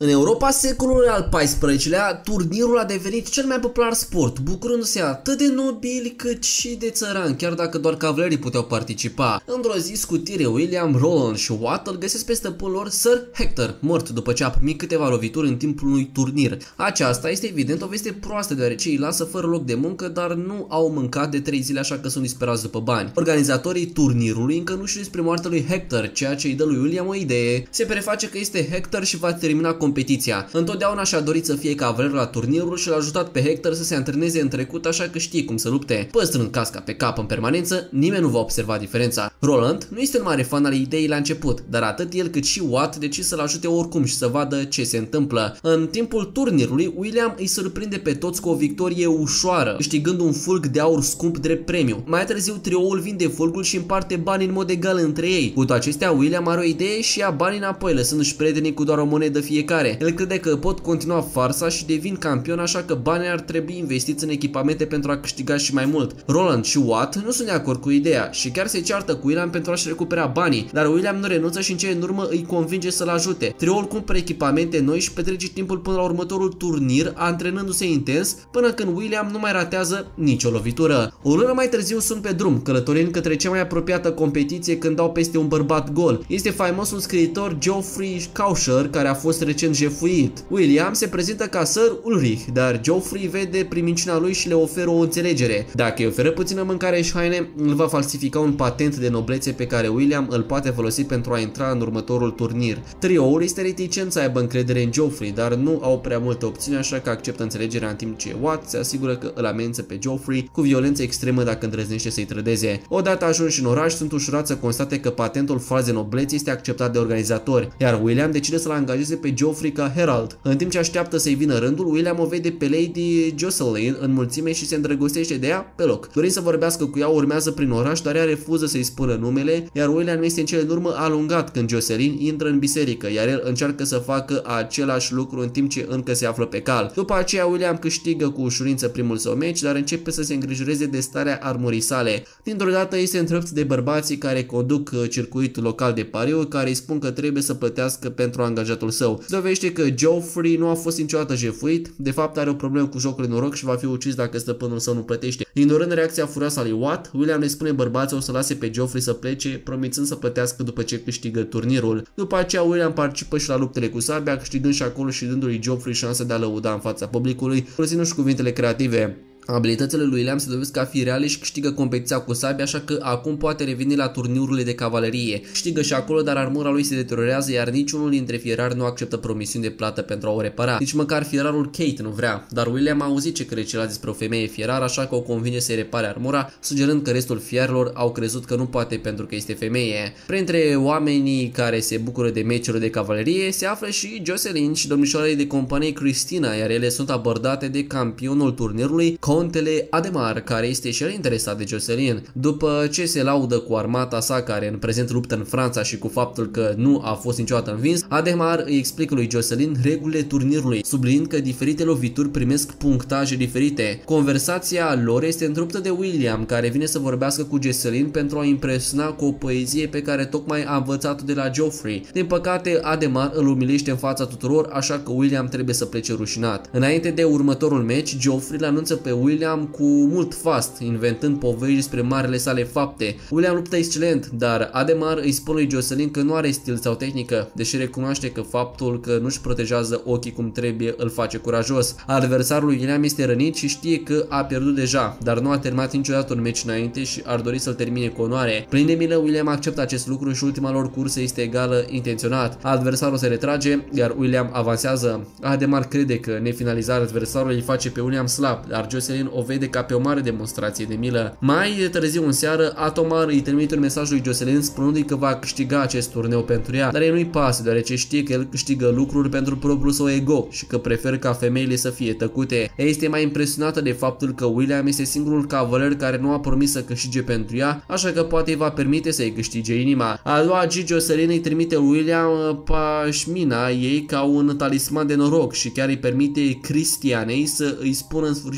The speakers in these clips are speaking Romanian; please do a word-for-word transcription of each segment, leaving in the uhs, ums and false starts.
În Europa secolului al paisprezecelea-lea, turnirul a devenit cel mai popular sport, bucurându-se atât de nobili cât și de țărani, chiar dacă doar cavalerii puteau participa. Într-o zi scutire, William, Roland și Watt îl găsesc pe stăpânul lor, Sir Hector, mort după ce a primit câteva lovituri în timpul unui turnir. Aceasta este evident o veste proastă, deoarece îi lasă fără loc de muncă, dar nu au mâncat de trei zile, așa că sunt disperați după bani. Organizatorii turnirului încă nu știu despre moartea lui Hector, ceea ce îi dă lui William o idee. Se preface că este Hector și va termina competiția. Întotdeauna și-a dorit să fie cavaler la turnirul și l-a ajutat pe Hector să se antreneze în trecut, așa că știe cum să lupte. Păstrând casca pe cap în permanență, nimeni nu va observa diferența. Roland nu este un mare fan al ideii la început, dar atât el cât și Watt decid să-l ajute oricum și să vadă ce se întâmplă. În timpul turnirului, William îi surprinde pe toți cu o victorie ușoară, câștigând un fulg de aur scump drept premiu. Mai târziu, trioul vinde fulgul și împarte bani în mod egal între ei. Cu toate acestea, William are o idee și ia banii înapoi, lăsându-și prietenii cu doar o monedă fiecare. El crede că pot continua farsa și devin campion, așa că banii ar trebui investiți în echipamente pentru a câștiga și mai mult. Roland și Watt nu sunt de acord cu ideea și chiar se ceartă cu William pentru a-și recupera banii, dar William nu renunță și în cele din urmă îi convinge să-l ajute. Trioul cumpără echipamente noi și petrece timpul până la următorul turnir, antrenându-se intens, până când William nu mai ratează nicio lovitură. O lună mai târziu sunt pe drum, călătorind către cea mai apropiată competiție când dau peste un bărbat gol. Este faimosul scriitor Geoffrey Chaucer, care a fost recent jefuit. William se prezintă ca Sir Ulrich, dar Geoffrey vede prin minciuna lui și le oferă o înțelegere. Dacă îi oferă puțină mâncare și haine, îl va falsifica un patent de noblețe pe care William îl poate folosi pentru a intra în următorul turnir. Trioul este reticent să aibă încredere în Geoffrey, dar nu au prea multe opțiuni, așa că acceptă înțelegerea, în timp ce Watt se asigură că îl amenință pe Geoffrey cu violență extremă dacă îndrăznește să-i trădeze. Odată ajunși în oraș, sunt ușurați să constate că patentul fals de noblețe este acceptat de organizatori, iar William decide să-l angajeze pe Geoffrey ca herald. În timp ce așteaptă să-i vină rândul, William o vede pe Lady Jocelyn în mulțime și se îndrăgostește de ea pe loc. Dorind să vorbească cu ea, urmează prin oraș, dar ea refuză să-i spună numele, iar William este în cele din urmă alungat când Jocelyn intră în biserică, iar el încearcă să facă același lucru în timp ce încă se află pe cal. După aceea, William câștigă cu ușurință primul său meci, dar începe să se îngrijoreze de starea armorii sale. Dintr-o dată este întrerupt de bărbații care conduc circuitul local de pariuri, care îi spun că trebuie să plătească pentru angajatul său. Se dovedește că Geoffrey nu a fost niciodată jefuit, de fapt are o problemă cu jocul de noroc și va fi ucis dacă stăpânul său nu plătește. Ignorând reacția furioasă a lui Watt, William le spune bărbații o să lase pe Geoffrey să plece, promițând să plătească după ce câștigă turnirul. După aceea, William participă și la luptele cu sabia, câștigând și acolo și dându-lui Geoffrey șansa de a lăuda în fața publicului, folosindu-și cuvintele creative. Abilitățile lui William se dovedesc a fi reale și câștigă competiția cu sabia, așa că acum poate reveni la turnirurile de cavalerie. Câștigă și acolo, dar armura lui se deteriorează, iar niciunul dintre fierari nu acceptă promisiuni de plată pentru a o repara. Nici măcar fierarul Kate nu vrea, dar William a auzit ce crede celălalt despre o femeie fierar, așa că o convinge să-i repare armura, sugerând că restul fierilor au crezut că nu poate pentru că este femeie. Printre oamenii care se bucură de meciuri de cavalerie se află și Jocelyn și domnișoarele de companie Cristina, iar ele sunt abordate de campionul turnirului, Contele Ademar, care este și el interesat de Jocelyn. După ce se laudă cu armata sa, care în prezent luptă în Franța, și cu faptul că nu a fost niciodată învins, Ademar îi explică lui Jocelyn regulile turnirului, subliniind că diferite lovituri primesc punctaje diferite. Conversația lor este întreruptă de William, care vine să vorbească cu Jocelyn pentru a impresiona cu o poezie pe care tocmai a învățat-o de la Geoffrey. Din păcate, Ademar îl umilește în fața tuturor, așa că William trebuie să plece rușinat. Înainte de următorul meci, Geoffrey îl anunță pe William cu mult fast, inventând povești despre marele sale fapte. William luptă excelent, dar Ademar îi spune lui Jocelyn că nu are stil sau tehnică, deși recunoaște că faptul că nu-și protejează ochii cum trebuie îl face curajos. Adversarul lui William este rănit și știe că a pierdut deja, dar nu a terminat niciodată un meci înainte și ar dori să-l termine cu onoare. Plin de milă, William acceptă acest lucru și ultima lor cursă este egală intenționat. Adversarul se retrage, iar William avansează. Ademar crede că nefinalizarea adversarului îi face pe William slab, dar Jocelyn o vede ca pe o mare demonstrație de milă. Mai târziu în seară, Ademar îi trimite un mesaj lui Jocelyn spunându-i că va câștiga acest turneu pentru ea, dar el nu-i pasă, deoarece știe că el câștigă lucruri pentru propriul său ego și că preferă ca femeile să fie tăcute. Ea este mai impresionată de faptul că William este singurul cavaler care nu a promis să câștige pentru ea, așa că poate îi va permite să-i câștige inima. A doua zi, Jocelyn îi trimite William pașmina ei ca un talisman de noroc și chiar îi permite Cristianei să îi spună în sfârșit numele.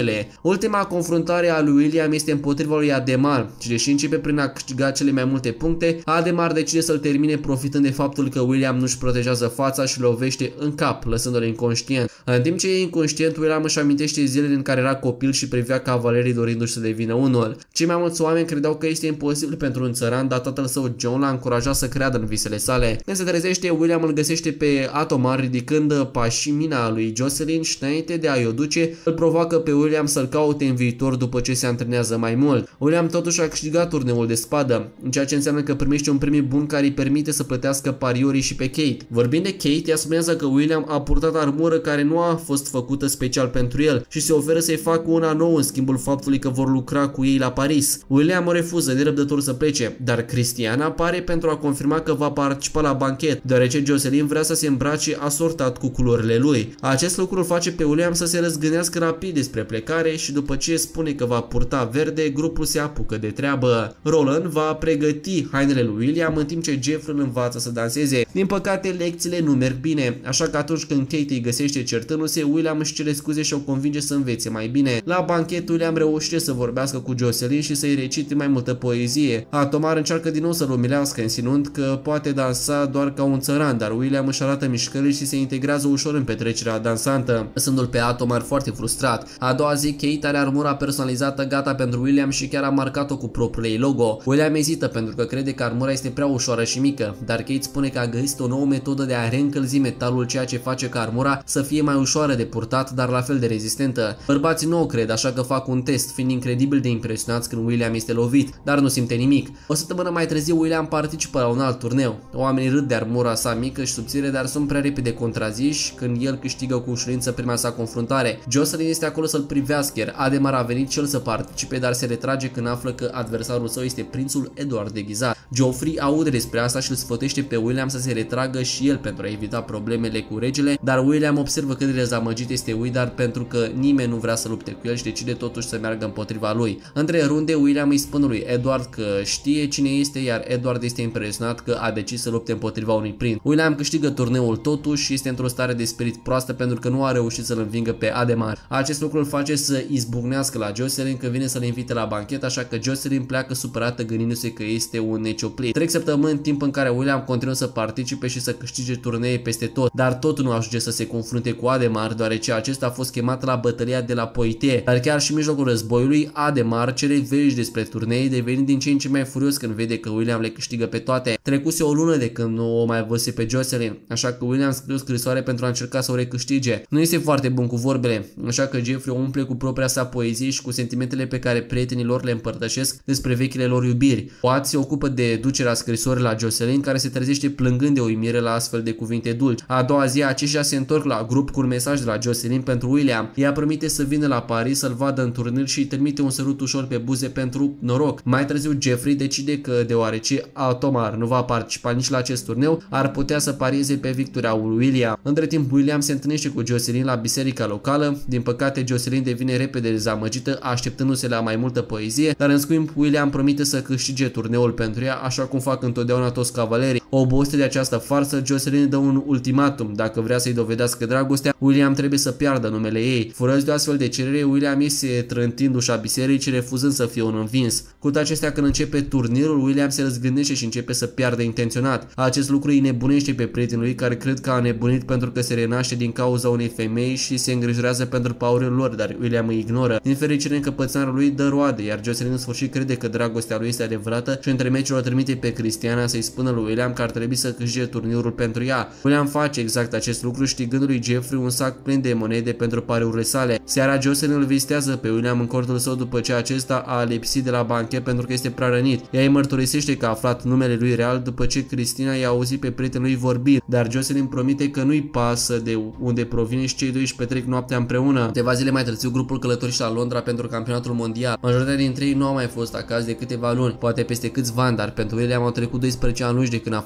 problemele. Ultima confruntare a lui William este împotriva lui Ademar și deși începe prin a câștiga cele mai multe puncte, Ademar decide să-l termine profitând de faptul că William nu-și protejează fața și lovește în cap, lăsându-l inconștient. În timp ce e inconștient, William își amintește zilele în care era copil și privea cavalerii dorindu-și să devină unul. Cei mai mulți oameni credeau că este imposibil pentru un țăran, dar tatăl său John l-a încurajat să creadă în visele sale. Când se trezește, William îl găsește pe Atomar ridicând pașimina lui Jocelyn și înainte de a-i o duce, îl provoacă pe William să-l caute în viitor după ce se antrenează mai mult. William totuși a câștigat turneul de spadă, ceea ce înseamnă că primește un premiu bun care îi permite să plătească pariorii și pe Kate. Vorbind de Kate, ea spunează că William a purtat armură care nu a fost făcută special pentru el și se oferă să-i facă una nouă în schimbul faptului că vor lucra cu ei la Paris. William o refuză, nerăbdător să plece, dar Cristiana apare pentru a confirma că va participa la banchet, deoarece Jocelyn vrea să se îmbrace asortat cu culorile lui. Acest lucru îl face pe William să se răzgândească rapid despre plecare și după ce spune că va purta verde, grupul se apucă de treabă. Roland va pregăti hainele lui William în timp ce Jeffrey îl învață să danseze. Din păcate, lecțiile nu merg bine, așa că atunci când Kate îi găsește certându-se, William își cere scuze și o convinge să învețe mai bine. La banchet, William reușește să vorbească cu Jocelyn și să-i recite mai multă poezie. Atomar încearcă din nou să-l umilească, insinuând că poate dansa doar ca un țăran, dar William își arată mișcările și se integrează ușor în petrecerea dansantă, lăsându-l pe Atomar foarte frustrat. A doua zi, Kate are armura personalizată gata pentru William și chiar a marcat-o cu propriul ei logo. William ezită pentru că crede că armura este prea ușoară și mică, dar Kate spune că a găsit o nouă metodă de a reîncălzi metalul, ceea ce face ca armura să fie mai ușoară de purtat, dar la fel de rezistentă. Bărbații nu o cred, așa că fac un test, fiind incredibil de impresionați când William este lovit, dar nu simte nimic. O săptămână mai târziu, William participă la un alt turneu. Oamenii râd de armura sa mică și subțire, dar sunt prea repede contraziși când el câștigă cu ușurință prima sa confruntare. Jocelyn este acolo să-l privească, iar Ademar a venit și el să participe, dar se retrage când află că adversarul său este prințul Edward deghizat. Geoffrey aude despre asta și îl sfătuiește pe William să se retragă și el pentru a evita problemele cu regele, dar William observă cât de dezamăgit este Widar pentru că nimeni nu vrea să lupte cu el și decide totuși să meargă împotriva lui. Între runde, William îi spune lui Edward că știe cine este, iar Edward este impresionat că a decis să lupte împotriva unui prinț. William câștigă turneul totuși și este într-o stare de spirit proastă pentru că nu a reușit să-l învingă pe Ademar. Acest lucru îl face să izbucnească la Jocelyn când vine să-l invite la banchet, așa că Jocelyn pleacă supărată gândindu-se că este un necioplit. Trec săptămâni, timp în care William continuă să participe și să câștige turnee peste tot, dar tot nu ajunge să se confrunte cu Ademar, deoarece acesta a fost chemat la bătălia de la Poitiers. Dar chiar și în mijlocul războiului, Ademar cere vești despre turnee, devenind din ce în ce mai furios când vede că William le câștigă pe toate. Trecuse o lună de când nu o mai văzuse pe Jocelyn, așa că William scrie o scrisoare pentru a încerca să o recâștige. Nu este foarte bun cu vorbele, așa că Jeffrey o umple cu propria sa poezie și cu sentimentele pe care prietenii lor le împărtășesc despre vechile lor iubiri. Watt se ocupă de ducerea scrisorii la Jocelyn, care se trezește plângând de uimire la astfel de cuvinte dulci. A doua zi, aceștia se întorc la grup cu un mesaj de la Jocelyn pentru William. Ea promite să vină la Paris să-l vadă în turnir și îi trimite un sărut ușor pe buze pentru noroc. Mai târziu, Jeffrey decide că, deoarece Atomar nu va participa nici la acest turneu, ar putea să parieze pe victoria lui William. Între timp, William se întâlnește cu Jocelyn la biserica locală. Din păcate, Jocelyn devine repede dezamăgită, așteptându-se la mai multă poezie, dar în schimb William promite să câștige turneul pentru ea, așa cum fac întotdeauna toți cavalerii. Obosită de această farsă, Jocelyn dă un ultimatum. Dacă vrea să-i dovedească dragostea, William trebuie să piardă numele ei. Furăți de o astfel de cerere, William iese trântind ușa bisericii, refuzând să fie un învins. Cu toate acestea, când începe turnirul, William se răzgândește și începe să piardă intenționat. Acest lucru îi nebunește pe prietenul lui, care cred că a nebunit pentru că se renaște din cauza unei femei și se îngrijorează pentru paurul lor, dar William îi ignoră. Din fericire, încăpățânarea lui dă roade, iar Jocelyn în sfârșit crede că dragostea lui este adevărată și între meciuri o trimite pe Cristiana să-i spună lui William că ar trebui să câștige turnirul pentru ea. William face exact acest lucru, știgând lui Jeffrey un sac plin de monede pentru pariurile sale. Seara, Jocelyn îl vizitează pe William în cortul său după ce acesta a lipsit de la banchet pentru că este prea rănit. Ea îi mărturisește că a aflat numele lui real după ce Cristina i-a auzit pe prietenul lui vorbind, dar Jocelyn promite că nu-i pasă de unde provine și cei doi își petrec noaptea împreună. Câteva zile mai târziu, grupul călătorește la Londra pentru campionatul mondial. Majoritatea dintre ei nu au mai fost acasă de câteva luni, poate peste câțiva ani, dar pentru William au trecut doisprezece ani lungi de când a fost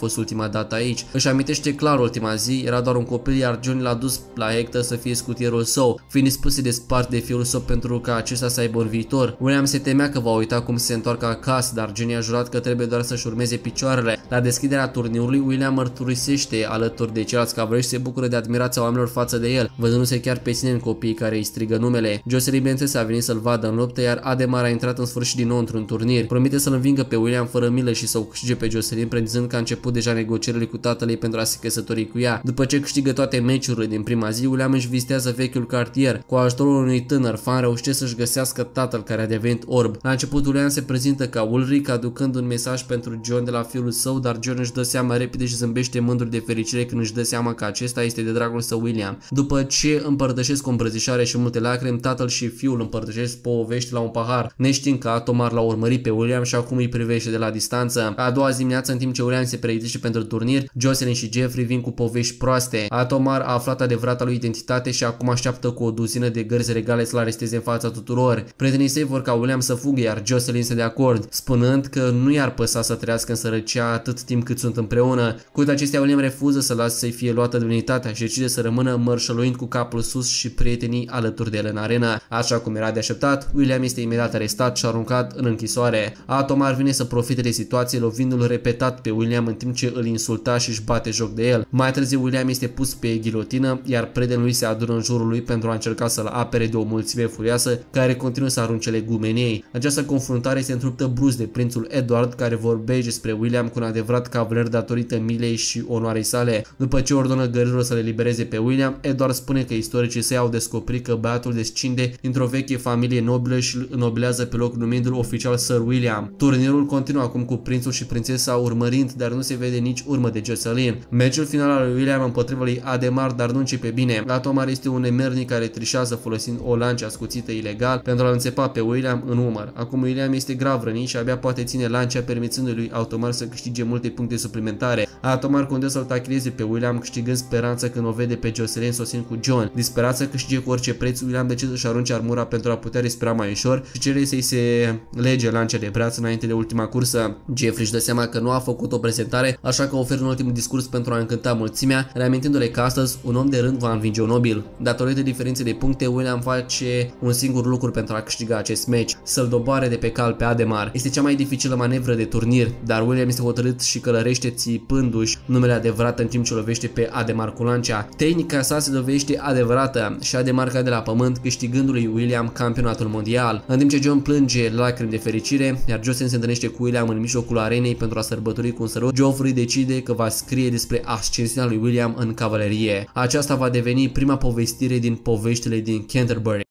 fost ultima dată aici. Își amintește clar ultima zi, era doar un copil, iar Johnny l-a dus la Hector să fie scutierul său, fiind dispus să despart de fiul său pentru ca acesta să aibă un viitor. William se temea că va uita cum se întoarcă acasă, dar Johnny a jurat că trebuie doar să-și urmeze picioarele. La deschiderea turnirului, William mărturisește alături de ceilalți cavalieri și se bucură de admirația oamenilor față de el, văzându-se chiar pe sine în copiii care îi strigă numele. Jocelyn, bineînțeles, a venit să-l vadă în luptă, iar Ademar a intrat în sfârșit din nou într-un turnir. Promite să-l învingă pe William fără milă și să o câștige pe Jocelyn, prezicând că a început deja negocierile cu tatăl ei pentru a se căsători cu ea. După ce câștigă toate meciurile din prima zi, William își vizitează vechiul cartier. Cu ajutorul unui tânăr fan reușește să-și găsească tatăl care a devenit orb. La început, William se prezintă ca Ulrich, aducând un mesaj pentru John de la fiul său, dar John își dă seama repede și zâmbește mândru de fericire când își dă seama că acesta este de dragul său William. După ce împărtășesc o îmbrățișare și multe lacrimi, tatăl și fiul împărtășesc povești la un pahar, neștiind că Atomar l-a urmărit pe William și acum îi privește de la distanță. A doua zi dimineață, în timp ce William se pregătește pentru turnir, Jocelyn și Jeffrey vin cu povești proaste. Atomar a aflat adevărata lui identitate și acum așteaptă cu o duzină de gărzi regale să-l aresteze în fața tuturor. Prietenii săi vor ca William să fugă, iar Jocelyn este de acord, spunând că nu i-ar păsa să trăiască în sărăcia atât timp cât sunt împreună. Cu toate acestea, William refuză să lase să-i fie luată demnitatea și decide să rămână mărșăluind cu capul sus și prietenii alături de el în arenă. Așa cum era de așteptat, William este imediat arestat și aruncat în închisoare. Atomar vine să profite de situație, lovindu-l repetat pe William în timp ce îl insulta și își bate joc de el. Mai târziu, William este pus pe ghilotină, iar prietenul lui se adună în jurul lui pentru a încerca să-l apere de o mulțime furioasă care continuă să arunce legume în ei. Această confruntare se întruptă brusc de prințul Edward, care vorbește despre William cu un adevărat cavalier datorită milei și onoarei sale. După ce ordonă gărilor să le libereze pe William, Edward spune că istoricii săi au descoperit că băiatul descinde dintr-o veche familie nobilă și îl înnobilează pe loc numindu-l oficial Sir William. Turnirul continuă acum cu prințul și prințesa urmărind, dar nu se vede nici urmă de Jocelyn. Meciul final al lui William împotriva lui Ademar, dar nu începe bine. Atomar este un nemernic care trișează folosind o lancea ascuțită ilegal pentru a înțepa pe William în umăr. Acum William este grav rănit și abia poate ține lancea, permițându-i lui Atomar să câștige multe puncte suplimentare. Atomar conduce să-l tachineze pe William, câștigând speranța când o vede pe Jocelyn sosind cu John. Disperat să câștige cu orice preț, William decide să-și arunce armura pentru a putea respira mai ușor și cere să-i se lege lancea de braț înainte de ultima cursă. Jeffrey își dă seama că nu a făcut o prezentare, așa că oferă un ultim discurs pentru a încânta mulțimea, reamintindu-le că astăzi un om de rând va învinge un nobil. Datorită diferenței de puncte, William face un singur lucru pentru a câștiga acest meci, să-l doboare de pe cal pe Ademar. Este cea mai dificilă manevră de turnir, dar William este hotărât și călărește țipându-și numele adevărat în timp ce lovește pe Ademar cu lancea. Tehnica sa se dovedește adevărată și Ademar cade la pământ, câștigându-lui William campionatul mondial. În timp ce John plânge lacrimi de fericire, iar Jocelyn se întâlnește cu William în mijlocul arenei pentru a sărbători cu un sărut, Joffrey decide că va scrie despre ascensiunea lui William în cavalerie. Aceasta va deveni prima povestire din poveștile din Canterbury.